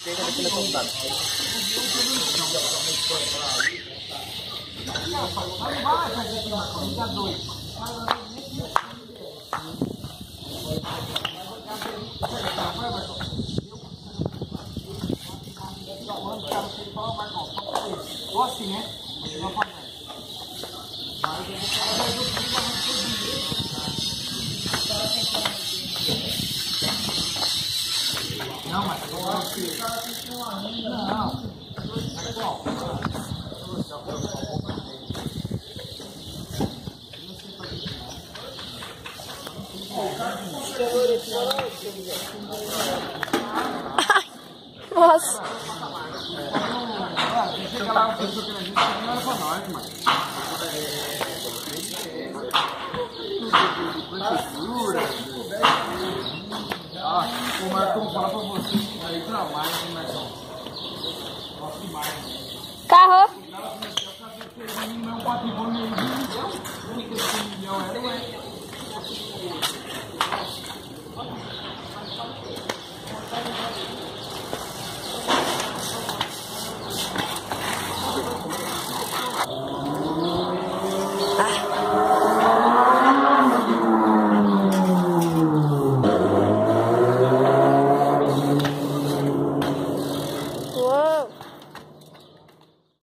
Pega naquele contato. Assim, né? Não, mas eu acho que... Não. Nossa. Chega lá, a pessoa que a gente não era pra nós, mano. O Marcão fala pra você aí pra mais, hein, Marcão? Nossa, demais. Carro. O cara começou a fazer não é um patrimônio aí,